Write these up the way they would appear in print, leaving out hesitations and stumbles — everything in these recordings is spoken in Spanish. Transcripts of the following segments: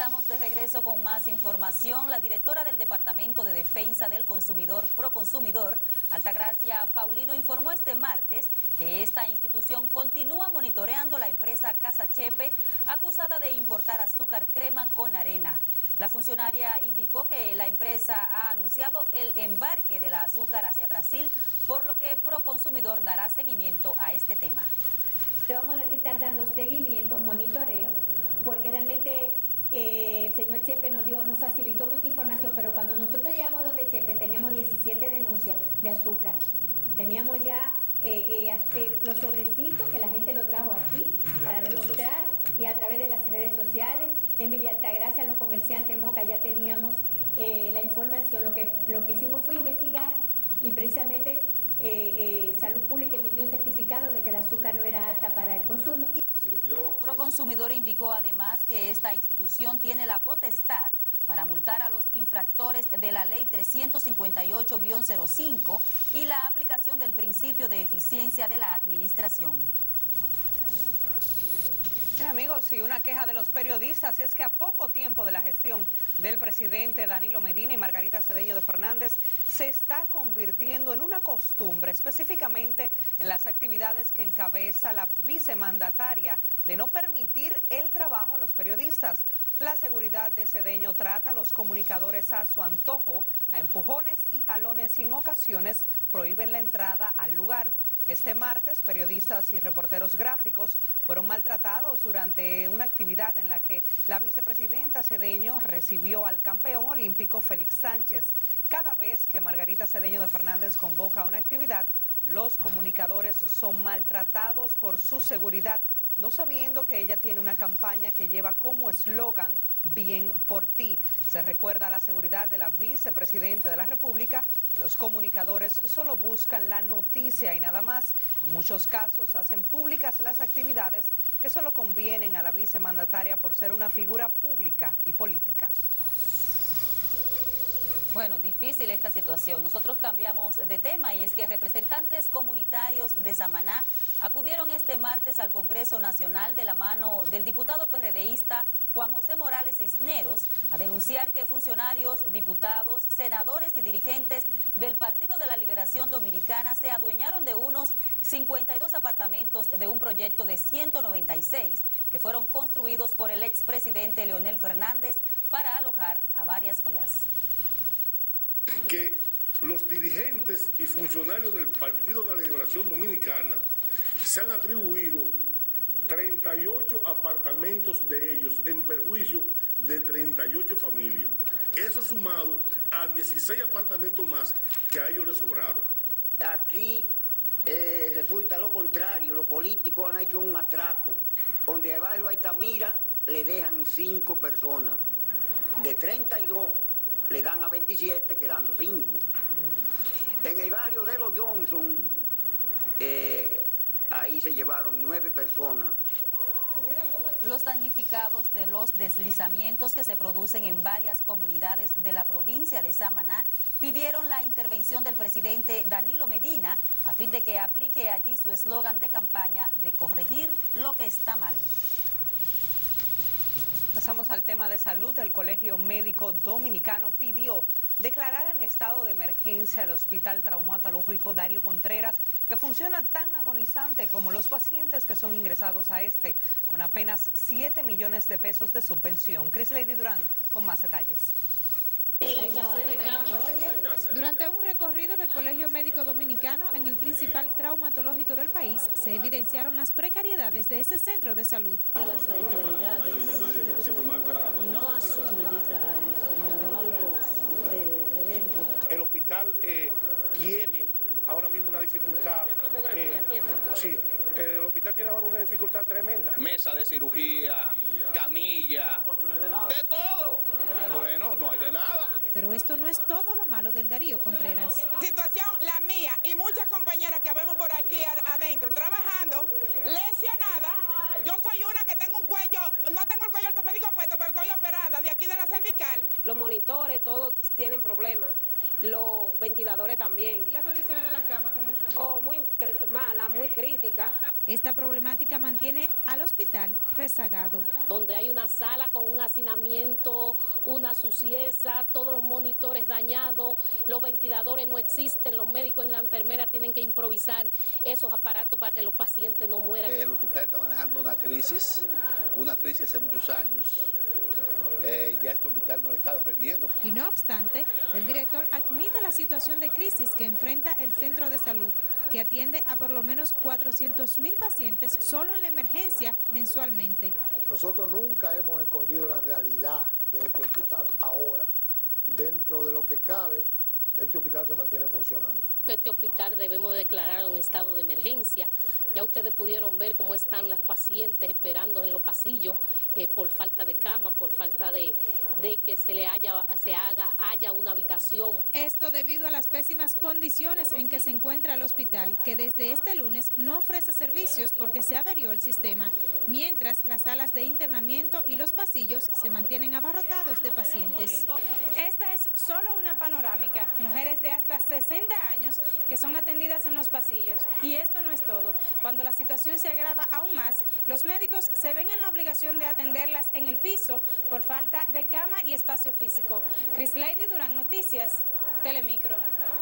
Estamos de regreso con más información. La directora del Departamento de Defensa del Consumidor, Proconsumidor, Altagracia Paulino, informó este martes que esta institución continúa monitoreando la empresa Casa Chepe, acusada de importar azúcar crema con arena. La funcionaria indicó que la empresa ha anunciado el embarque de la azúcar hacia Brasil, por lo que Proconsumidor dará seguimiento a este tema. Le vamos a estar dando seguimiento, monitoreo, porque realmente el señor Chepe nos facilitó mucha información, pero cuando nosotros llegamos donde Chepe teníamos 17 denuncias de azúcar. Teníamos ya los sobrecitos que la gente lo trajo aquí para demostrar, y a través de las redes sociales. En Villa Altagracia, los comerciantes Moca, ya teníamos la información. Lo que hicimos fue investigar, y precisamente Salud Pública emitió un certificado de que el azúcar no era apta para el consumo. Proconsumidor indicó además que esta institución tiene la potestad para multar a los infractores de la Ley 358-05 y la aplicación del principio de eficiencia de la administración. Bien, amigos, y una queja de los periodistas es que a poco tiempo de la gestión del presidente Danilo Medina y Margarita Cedeño de Fernández se está convirtiendo en una costumbre, específicamente en las actividades que encabeza la vicemandataria, de no permitir el trabajo a los periodistas. La seguridad de Cedeño trata a los comunicadores a su antojo, a empujones y jalones, y en ocasiones prohíben la entrada al lugar. Este martes, periodistas y reporteros gráficos fueron maltratados durante una actividad en la que la vicepresidenta Cedeño recibió al campeón olímpico Félix Sánchez. Cada vez que Margarita Cedeño de Fernández convoca una actividad, los comunicadores son maltratados por su seguridad, no sabiendo que ella tiene una campaña que lleva como eslogan "Bien por ti". Se recuerda a la seguridad de la vicepresidenta de la República. Los comunicadores solo buscan la noticia y nada más. En muchos casos hacen públicas las actividades que solo convienen a la vicemandataria por ser una figura pública y política. Bueno, difícil esta situación. Nosotros cambiamos de tema, y es que representantes comunitarios de Samaná acudieron este martes al Congreso Nacional de la mano del diputado PRDista Juan José Morales Cisneros a denunciar que funcionarios, diputados, senadores y dirigentes del Partido de la Liberación Dominicana se adueñaron de unos 52 apartamentos de un proyecto de 196 que fueron construidos por el expresidente Leonel Fernández para alojar a varias familias. Que los dirigentes y funcionarios del Partido de la Liberación Dominicana se han atribuido 38 apartamentos de ellos en perjuicio de 38 familias. Eso sumado a 16 apartamentos más que a ellos les sobraron. Aquí resulta lo contrario. Los políticos han hecho un atraco, donde al barrio Altamira le dejan 5 personas, de 32 le dan a 27, quedando 5. En el barrio de los Johnson, ahí se llevaron 9 personas. Los damnificados de los deslizamientos que se producen en varias comunidades de la provincia de Samaná pidieron la intervención del presidente Danilo Medina a fin de que aplique allí su eslogan de campaña de corregir lo que está mal. Pasamos al tema de salud. El Colegio Médico Dominicano pidió declarar en estado de emergencia el Hospital Traumatológico Darío Contreras, que funciona tan agonizante como los pacientes que son ingresados a este, con apenas 7 millones de pesos de subvención. Chris Lady Durán con más detalles. Durante un recorrido del Colegio Médico Dominicano en el principal traumatológico del país, se evidenciaron las precariedades de ese centro de salud. Las autoridades no asumen algo de dentro. El hospital tiene ahora mismo una dificultad. Sí, el hospital tiene ahora una dificultad tremenda. Mesa de cirugía, camilla, de todo. Bueno, no hay de nada. Pero esto no es todo lo malo del Darío Contreras. Situación la mía y muchas compañeras que vemos por aquí adentro trabajando, lesionada. Yo soy una que tengo un cuello, no tengo el cuello ortopédico puesto, pero estoy operada de aquí de la cervical. Los monitores todos tienen problemas los ventiladores también. ¿Y las condiciones de la cama cómo están? Oh, muy mala, muy crítica. Esta problemática mantiene al hospital rezagado. Donde hay una sala con un hacinamiento, una suciedad, todos los monitores dañados, los ventiladores no existen, los médicos y las enfermeras tienen que improvisar esos aparatos para que los pacientes no mueran. El hospital está manejando una crisis hace muchos años. Ya este hospital no le cabe rendiendo. Y no obstante, el director admite la situación de crisis que enfrenta el centro de salud, que atiende a por lo menos 400.000 pacientes solo en la emergencia mensualmente. Nosotros nunca hemos escondido la realidad de este hospital. Ahora, dentro de lo que cabe, este hospital se mantiene funcionando. Este hospital debemos declarar un estado de emergencia. Ya ustedes pudieron ver cómo están las pacientes esperando en los pasillos por falta de cama, por falta de que haya una habitación. Esto debido a las pésimas condiciones en que se encuentra el hospital, que desde este lunes no ofrece servicios porque se averió el sistema, mientras las salas de internamiento y los pasillos se mantienen abarrotados de pacientes. Esta es solo una panorámica. Mujeres de hasta 60 años que son atendidas en los pasillos. Y esto no es todo. Cuando la situación se agrava aún más, los médicos se ven en la obligación de atenderlas en el piso por falta de cama y espacio físico. Chris Lady Durán, Noticias, Telemicro.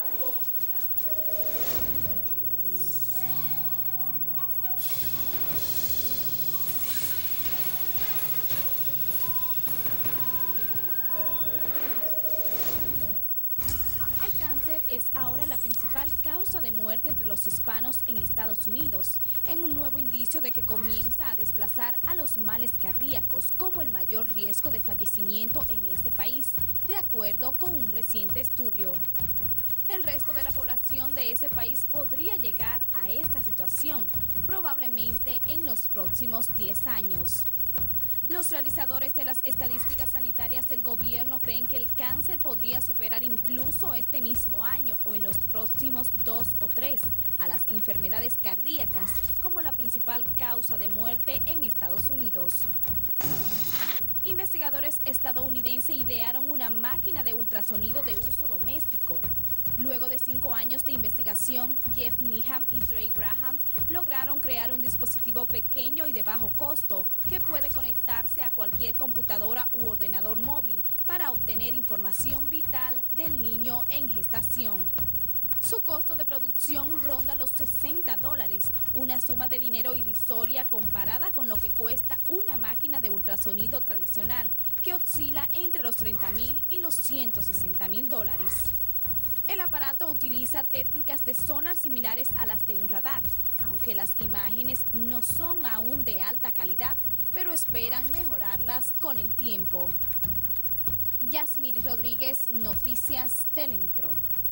Es ahora la principal causa de muerte entre los hispanos en Estados Unidos, en un nuevo indicio de que comienza a desplazar a los males cardíacos como el mayor riesgo de fallecimiento en ese país, de acuerdo con un reciente estudio. El resto de la población de ese país podría llegar a esta situación, probablemente en los próximos 10 años. Los realizadores de las estadísticas sanitarias del gobierno creen que el cáncer podría superar incluso este mismo año o en los próximos 2 o 3 a las enfermedades cardíacas como la principal causa de muerte en Estados Unidos. Investigadores estadounidenses idearon una máquina de ultrasonido de uso doméstico. Luego de 5 años de investigación, Jeff Needham y Trey Graham lograron crear un dispositivo pequeño y de bajo costo que puede conectarse a cualquier computadora u ordenador móvil para obtener información vital del niño en gestación. Su costo de producción ronda los $60, una suma de dinero irrisoria comparada con lo que cuesta una máquina de ultrasonido tradicional, que oscila entre los $30,000 y los $160,000. El aparato utiliza técnicas de sonar similares a las de un radar, aunque las imágenes no son aún de alta calidad, pero esperan mejorarlas con el tiempo. Yasmiri Rodríguez, Noticias Telemicro.